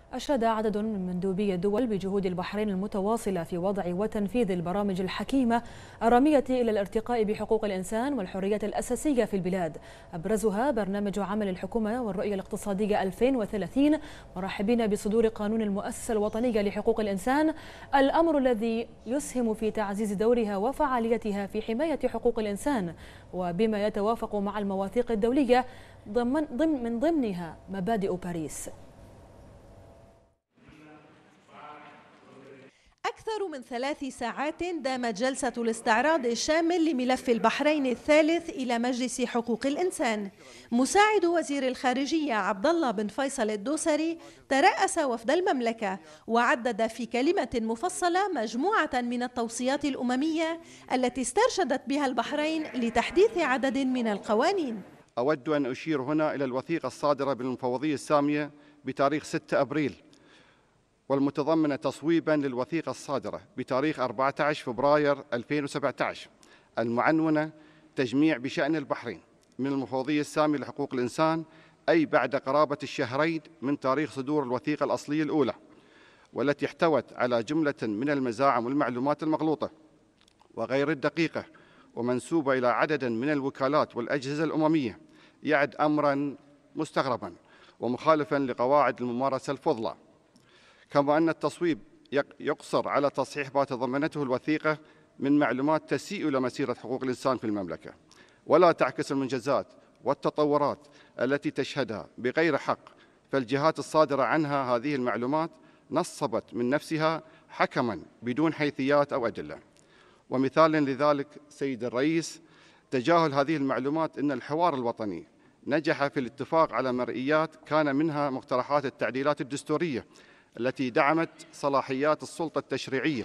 أشاد عدد من مندوبي الدول بجهود البحرين المتواصلة في وضع وتنفيذ البرامج الحكيمة الرامية إلى الارتقاء بحقوق الإنسان والحريات الأساسية في البلاد، أبرزها برنامج عمل الحكومة والرؤية الاقتصادية 2030، مرحبين بصدور قانون المؤسسة الوطنية لحقوق الإنسان، الأمر الذي يسهم في تعزيز دورها وفعاليتها في حماية حقوق الإنسان، وبما يتوافق مع المواثيق الدولية من ضمنها مبادئ باريس. أكثر من 3 ساعات دامت جلسة الاستعراض الشامل لملف البحرين الثالث إلى مجلس حقوق الإنسان. مساعد وزير الخارجية عبد الله بن فيصل الدوسري ترأس وفد المملكة وعدد في كلمة مفصلة مجموعة من التوصيات الأممية التي استرشدت بها البحرين لتحديث عدد من القوانين. أود أن أشير هنا إلى الوثيقة الصادرة بالمفوضية السامية بتاريخ 6 أبريل، والمتضمنة تصويبا للوثيقة الصادرة بتاريخ 14 فبراير 2017 المعنونة تجميع بشأن البحرين من المفوضية السامية لحقوق الإنسان، أي بعد قرابة الشهرين من تاريخ صدور الوثيقة الأصلية الأولى، والتي احتوت على جملة من المزاعم والمعلومات المغلوطة وغير الدقيقة ومنسوبة إلى عدد من الوكالات والأجهزة الأممية، يعد أمرا مستغربا ومخالفا لقواعد الممارسة الفضلى. كما أن التصويب يقصر على تصحيح ما تضمنته الوثيقة من معلومات تسيء إلى مسيرة حقوق الإنسان في المملكة، ولا تعكس المنجزات والتطورات التي تشهدها بغير حق، فالجهات الصادرة عنها هذه المعلومات نصبت من نفسها حكما بدون حيثيات أو أدلة. ومثالا لذلك سيد الرئيس، تجاهل هذه المعلومات أن الحوار الوطني نجح في الاتفاق على مرئيات كان منها مقترحات التعديلات الدستورية التي دعمت صلاحيات السلطة التشريعية،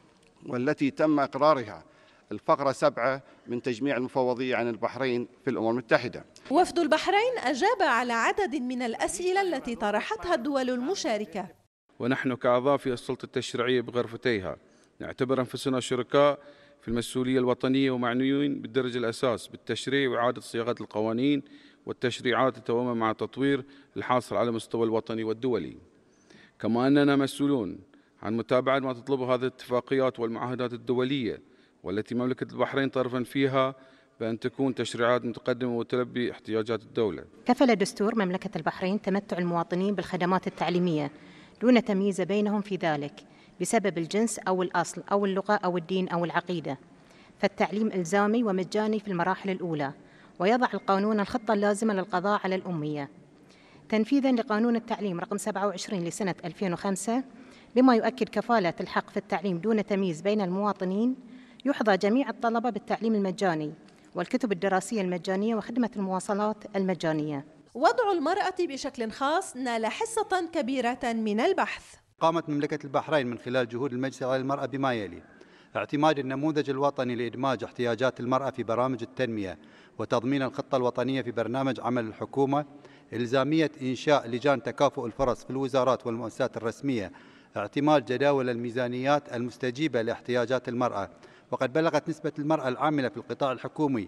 والتي تم إقرارها الفقرة 7 من تجميع المفوضية عن البحرين في الأمم المتحدة. وفد البحرين أجاب على عدد من الأسئلة التي طرحتها الدول المشاركة. ونحن كأعضاء في السلطة التشريعية بغرفتيها نعتبر أنفسنا شركاء في المسؤولية الوطنية ومعنيين بالدرجة الأساس بالتشريع وإعادة صياغة القوانين والتشريعات التوأمة مع تطوير الحاصل على المستوى الوطني والدولي. كما أننا مسؤولون عن متابعة ما تطلبه هذه الاتفاقيات والمعاهدات الدولية، والتي مملكة البحرين طرفا فيها بأن تكون تشريعات متقدمة وتلبي احتياجات الدولة. كفل دستور مملكة البحرين تمتع المواطنين بالخدمات التعليمية دون تمييز بينهم في ذلك بسبب الجنس أو الأصل أو اللغة أو الدين أو العقيدة، فالتعليم إلزامي ومجاني في المراحل الأولى، ويضع القانون الخطة اللازمة للقضاء على الأمية تنفيذاً لقانون التعليم رقم 27 لسنة 2005، بما يؤكد كفالة الحق في التعليم دون تمييز بين المواطنين. يحظى جميع الطلبة بالتعليم المجاني والكتب الدراسية المجانية وخدمة المواصلات المجانية. وضع المرأة بشكل خاص نال حصة كبيرة من البحث. قامت مملكة البحرين من خلال جهود المجلس على المرأة بما يلي: اعتماد النموذج الوطني لإدماج احتياجات المرأة في برامج التنمية وتضمين الخطة الوطنية في برنامج عمل الحكومة، إلزامية إنشاء لجان تكافؤ الفرص في الوزارات والمؤسسات الرسمية، اعتماد جداول الميزانيات المستجيبة لاحتياجات المرأة، وقد بلغت نسبة المرأة العاملة في القطاع الحكومي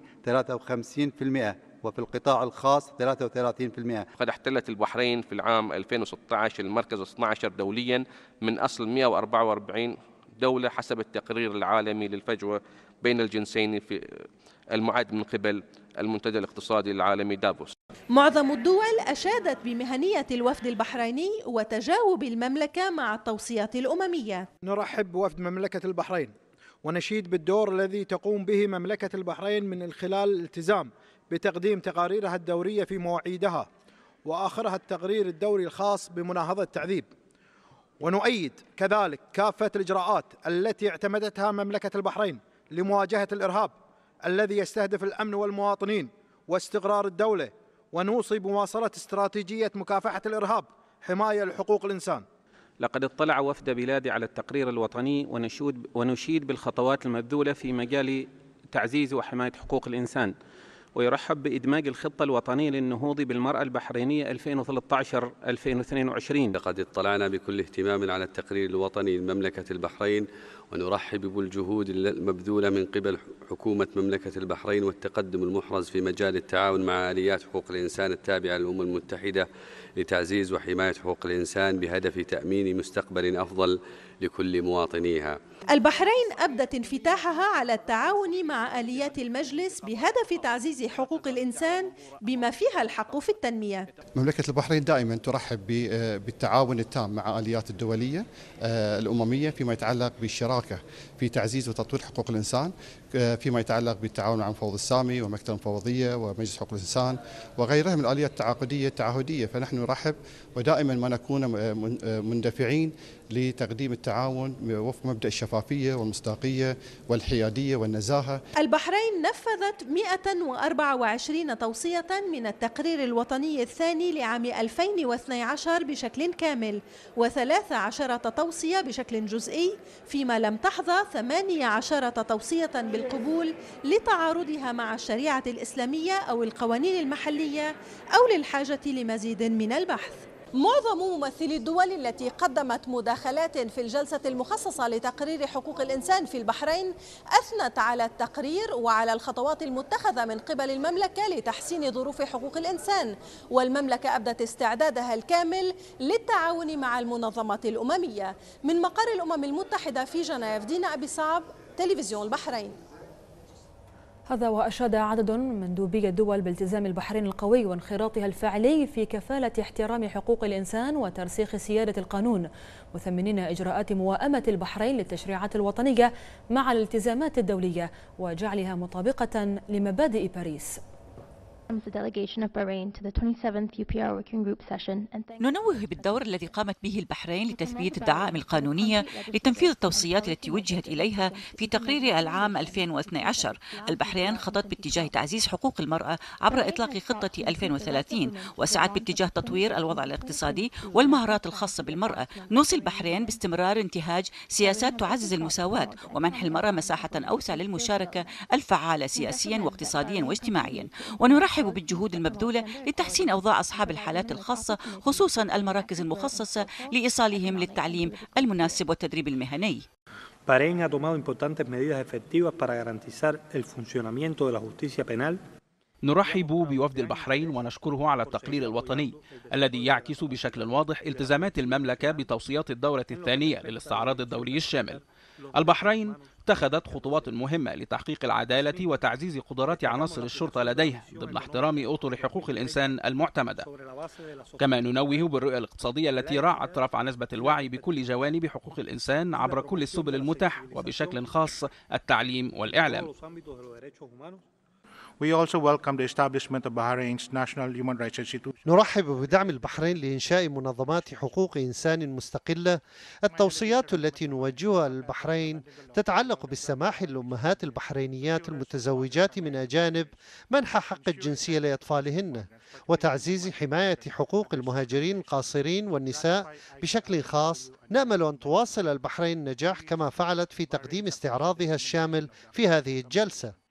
53% وفي القطاع الخاص 33%. قد احتلت البحرين في العام 2016 المركز 12 دوليا من أصل 144 دولة حسب التقرير العالمي للفجوة بين الجنسين في المعد من قبل المنتدى الاقتصادي العالمي دافوس. معظم الدول أشادت بمهنية الوفد البحريني وتجاوب المملكة مع التوصيات الأممية. نرحب بوفد مملكة البحرين ونشيد بالدور الذي تقوم به مملكة البحرين من خلال الالتزام بتقديم تقاريرها الدورية في مواعيدها، وآخرها التقرير الدوري الخاص بمناهضة التعذيب. ونؤيد كذلك كافة الإجراءات التي اعتمدتها مملكة البحرين لمواجهة الإرهاب الذي يستهدف الأمن والمواطنين واستقرار الدولة، ونوصي بمواصلة استراتيجية مكافحة الإرهاب حماية لحقوق الإنسان. لقد اطلع وفد بلادي على التقرير الوطني ونشيد بالخطوات المبذولة في مجال تعزيز وحماية حقوق الإنسان، ويرحب بإدماج الخطة الوطنية للنهوض بالمرأة البحرينية 2013-2022. لقد اطلعنا بكل اهتمام على التقرير الوطني لمملكة البحرين، ونرحب بالجهود المبذولة من قبل حكومة مملكة البحرين والتقدم المحرز في مجال التعاون مع آليات حقوق الإنسان التابعة للأمم المتحدة لتعزيز وحماية حقوق الإنسان بهدف تأمين مستقبل أفضل لكل مواطنيها. البحرين أبدت انفتاحها على التعاون مع آليات المجلس بهدف تعزيز حقوق الإنسان بما فيها الحق في التنمية. مملكة البحرين دائما ترحب بالتعاون التام مع آليات الدولية الأممية فيما يتعلق بالشراكة في تعزيز وتطوير حقوق الإنسان، فيما يتعلق بالتعاون مع المفوض السامي ومكتب المفوضية ومجلس حقوق الإنسان وغيرها من الآليات التعهدية. فنحن نرحب ودائما ما نكون مندفعين لتقديم التعاون وفق مبدأ الشفافية والمصداقية والحيادية والنزاهة. البحرين نفذت 124 توصية من التقرير الوطني الثاني لعام 2012 بشكل كامل، و13 توصية بشكل جزئي، فيما لم تحظى 18 توصية بالقبول لتعارضها مع الشريعة الإسلامية أو القوانين المحلية أو للحاجة لمزيد من البحث. معظم ممثلي الدول التي قدمت مداخلات في الجلسة المخصصة لتقرير حقوق الإنسان في البحرين أثنت على التقرير وعلى الخطوات المتخذة من قبل المملكة لتحسين ظروف حقوق الإنسان، والمملكة أبدت استعدادها الكامل للتعاون مع المنظمات الأممية. من مقر الأمم المتحدة في جنيف، دينا أبي صعب، تلفزيون البحرين. هذا وأشاد عدد من مندوبي الدول بالتزام البحرين القوي وانخراطها الفعلي في كفالة احترام حقوق الإنسان وترسيخ سيادة القانون، مثمنين إجراءات موائمة البحرين للتشريعات الوطنية مع الالتزامات الدولية وجعلها مطابقة لمبادئ باريس. ننوه بالدور الذي قامت به البحرين لتثبيت الدعائم القانونية لتنفيذ التوصيات التي وجهت إليها في تقرير العام 2012. البحرين خطت باتجاه تعزيز حقوق المرأة عبر إطلاق خطة 2030 وسعت باتجاه تطوير الوضع الاقتصادي والمهارات الخاصة بالمرأة. نوصي البحرين باستمرار انتهاج سياسات تعزز المساواة ومنح المرأة مساحة أوسع للمشاركة الفعالة سياسيا واقتصاديا واجتماعيا، ونرحب بالجهود المبذولة لتحسين أوضاع أصحاب الحالات الخاصة خصوصا المراكز المخصصة لإيصالهم للتعليم المناسب والتدريب المهني. Bahrein ha tomado importantes medidas efectivas para garantizar el funcionamiento de la justicia penal. نرحب بوفد البحرين ونشكره على التقرير الوطني الذي يعكس بشكل واضح التزامات المملكة بتوصيات الدورة الثانية للاستعراض الدولي الشامل. البحرين اتخذت خطوات مهمة لتحقيق العدالة وتعزيز قدرات عناصر الشرطة لديها ضمن احترام أطر حقوق الإنسان المعتمدة. كما ننوه بالرؤية الاقتصادية التي راعت رفع نسبة الوعي بكل جوانب حقوق الإنسان عبر كل السبل المتاحة وبشكل خاص التعليم والإعلام. We also welcome the establishment of Bahrain's national human rights institution. نرحب بدعم البحرين لإنشاء منظمات حقوق إنسان مستقلة. التوصيات التي نوجهها للبحرين تتعلق بالسماح للأمهات البحرينيات المتزوجات من أجانب منح حق الجنسية لأطفالهن، وتعزيز حماية حقوق المهاجرين القاصرين والنساء بشكل خاص. نأمل أن تواصل البحرين النجاح كما فعلت في تقديم استعراضها الشامل في هذه الجلسة.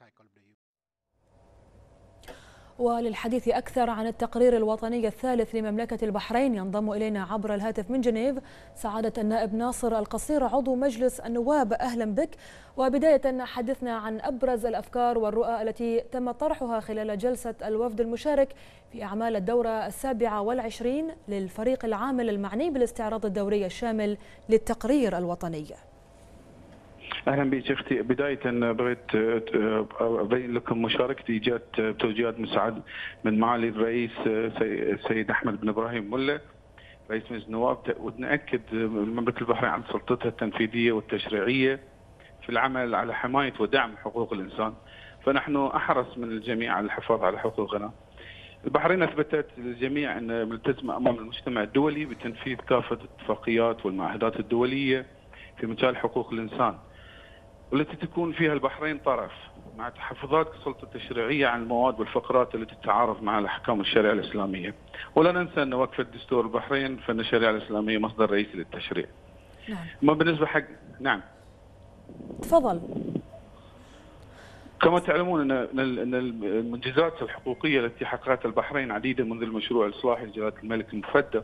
وللحديث أكثر عن التقرير الوطني الثالث لمملكة البحرين ينضم إلينا عبر الهاتف من جنيف سعادة النائب ناصر القصير عضو مجلس النواب. أهلا بك. وبداية حدثنا عن أبرز الأفكار والرؤى التي تم طرحها خلال جلسة الوفد المشارك في أعمال الدورة 27 للفريق العامل المعني بالاستعراض الدوري الشامل للتقرير الوطني. اهلا بك اختي. بدايه بغيت ابين لكم مشاركتي جات بتوجيهات مساعد من معالي الرئيس سيد احمد بن ابراهيم ملا رئيس مجلس النواب، ونأكد مملكه البحرين عن سلطتها التنفيذيه والتشريعيه في العمل على حمايه ودعم حقوق الانسان، فنحن احرص من الجميع على الحفاظ على حقوقنا. البحرين اثبتت للجميع ان ملتزمه امام المجتمع الدولي بتنفيذ كافه الاتفاقيات والمعاهدات الدوليه في مجال حقوق الانسان، والتي تكون فيها البحرين طرف مع تحفظات السلطة التشريعية عن المواد والفقرات التي تتعارض مع الأحكام الشريعة الإسلامية. ولا ننسى أن وقف دستور البحرين فإن الشريعة الإسلامية مصدر رئيسي للتشريع. نعم. ما بالنسبة حق نعم. تفضل. كما تعلمون ان المنجزات الحقوقيه التي حققتها البحرين عديده منذ المشروع الاصلاحي لجلاله الملك المفدى،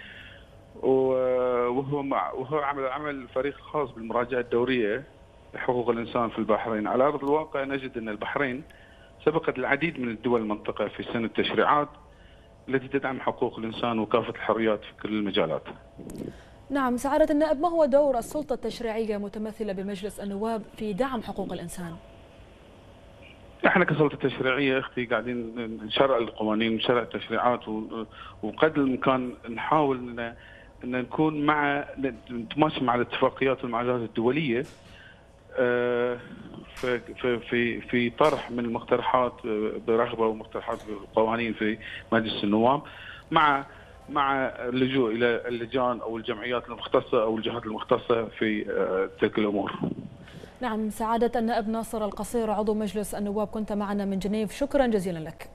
وهو عمل الفريق الخاص بالمراجعه الدوريه لحقوق الانسان في البحرين. على ارض الواقع نجد ان البحرين سبقت العديد من الدول المنطقه في سن التشريعات التي تدعم حقوق الانسان وكافه الحريات في كل المجالات. نعم سعادة النائب، ما هو دور السلطة التشريعية متمثلة بمجلس النواب في دعم حقوق الإنسان؟ احنا كسلطة تشريعية اختي قاعدين نشرع القوانين ونشرع التشريعات، وقدر الامكان نحاول ان نكون نتماشى مع الاتفاقيات والمعاهدات الدولية في طرح من المقترحات برغبة ومقترحات بالقوانين في مجلس النواب، مع اللجوء الى اللجان او الجمعيات المختصه او الجهات المختصه في تلك الامور. نعم سعادة النائب ناصر القصير عضو مجلس النواب، كنت معنا من جنيف، شكرا جزيلا لك.